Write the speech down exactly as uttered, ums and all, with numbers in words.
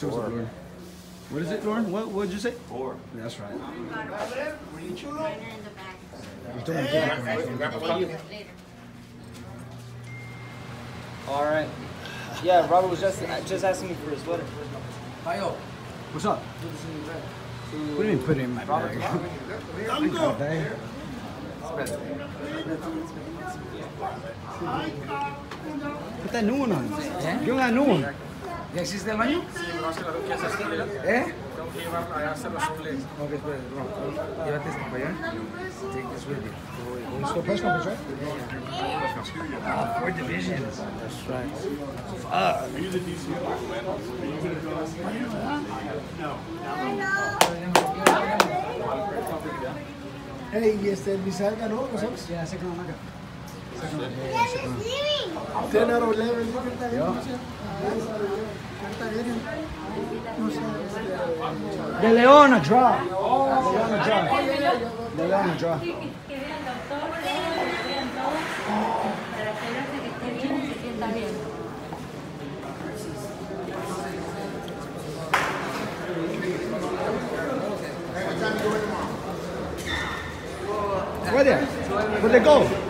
shows up, Lauren. What is it, Lauren? What what did you say? Four. That's right. All right. Yeah, Robert was just just asking me for his sweater. What's up? What do you mean put it in my bag? I'm good. Bag. Put that new one on. ¿Eh? Give him that new one. ¿Ya existe el baño? Sí, no se la tengo que hacer estéril. ¿Eh? Tengo que llevarla a hacer los azules. Ok, espera, no. Llévate esto para allá. Take this with you. It's the press conference, right? Ah, four divisions. That's right. Hey, y este, Misael ganó, ¿no sabes? Yeah, second one, okay. ten out of eleven. De León a draw. De León a draw. De León a draw. Que vea el doctor, que vean todos, para asegurarse que esté bien y se sienta bien. Where they? Where'd they go?